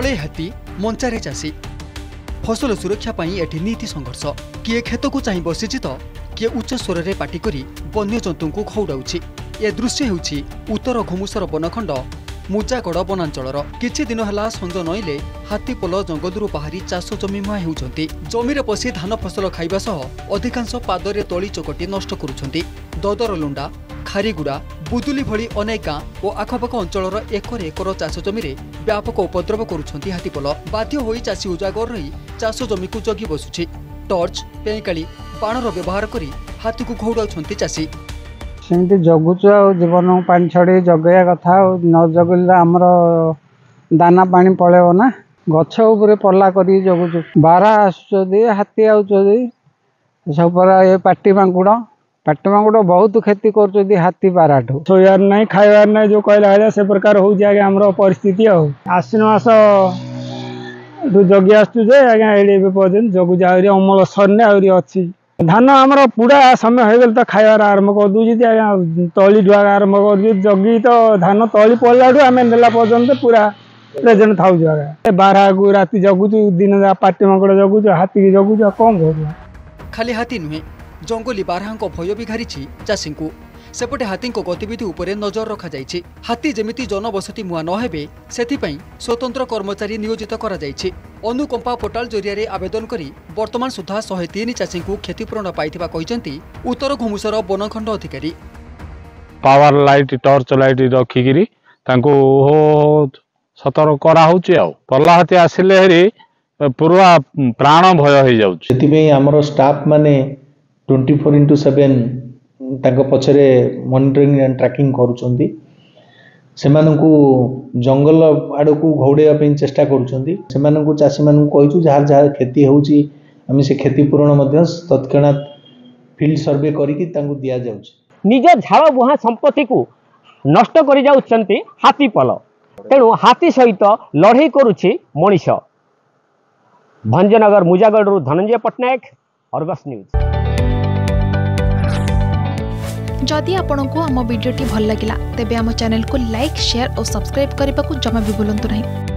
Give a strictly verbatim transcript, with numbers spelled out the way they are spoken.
दले हाथी मंचारे चाषी फसल सुरक्षा पाई एठी नीति संघर्ष किए खेत को चाह बसीची तो किए उच्च स्वर में पाटी करी वन्य जंतु को खौड़ाउछि। ए दृश्य हेउछि उत्तर घुमुसर बनखंड मुजागड़ वनांचलर। किछि दिन हला संज नईले हाथीपल जंगलरू बाहरी चाष जमी मुआ हेउछंती। जमीरे पसी धान फसल खाइबा सह अधिकांश पादरे तली चकटी नष्ट करुछंती। ददरलुंडा खारीगुड़ा बुदुली भली अनेक गाँ और आखपाख अंचल एकर एकर चाष जमी व्यापक उपद्रव करुछंती हाथीपल। बाध्य होई चाषी उजागर रही चाष जमी को जगी बसुछि। टर्च पेंकाली बाणर व्यवहार करी हाथी को घौड़ाउछंती चाषी। सेमती जगुचु आ जीवन को पानी छड़ी जगैया कथा न जगले आमर दाना पानी पड़ेब ना। गछ उपरे पल्ला करी जगुचु बारह आसुचदी हाथी आउचदी सब ये पाटी मांकुड़ पाटी मांकुड़ बहुत खेती कर हाथी बाराठू शोयार ना खाइबार ना जो कहला भाई से प्रकार हो आम परिस्थिति आश्विन मास जगी आसुचे आज्ञा ये पर्यटन जगुच आहरी अमल सरने आहरी अच्छी धान आमर पूरा समय हो गल तो खाइबार आरंभ कर दूसरी तली ढुआ आरंभ कर जगी तो धान तली पड़ा आम नेला पर्यंत पूरा प्रेजेंट था बारह को राति जगुचु दिन पाटी मांकड़ जगुचु हाथी की जगुचु कौन कर खाली हाथी नुहे जंगली बारहां भय भी घारी चाषी को सेपटे हाथी गतिविधि उपरे नजर रखा जाइछि। हाथी जेमिति जनबसति मुआ न हेबे सेथिपई स्वतंत्र कर्मचारी नियोजित करा जाइछि। अनुकंपा पोर्टाल जरिया आवेदन करी वर्तमान सुधा एक सौ तीन चाषी को क्षतिपूरण पाइथिबा कहिसेंती उत्तर घुमुसर वनखंड अधिकारी। पावर लाइट टर्च लाइट रखिकी सतर्क करा होछि। आ पल्ला हाथी आसिले हेरी पूरा प्राण भय हो जाउछि। सेथिपई हमर स्टाफ माने ट्वेंटी फोर इंटू सेवेन तांको पछरे मॉनिटरिंग एंड ट्रैकिंग करूछंती। सेमानकु जंगल आड़ को घौड़े चेष्टा करूछंती। सेमानकु चाषी मानकु कहिछु जहार जहार खेती होउछि आमी से क्षतिपूरण मध्य तत्क्षणात फील्ड सर्वे करिकि तांको दिया जाउछि। निज झाड़ बुहा संपत्ति को नष्ट करि जाउछंती हाथीपल। तेणु हाथी सहित लड़ाई करुछि मनीष। Bhanjanagar Mujagarh Dhananjay Pattnaik, Argus news. जदि आपंक आम भिडी भल लगा तेब आम चैनल को लाइक शेयर और सब्सक्राइब करने को जमा भी भूलु नहीं।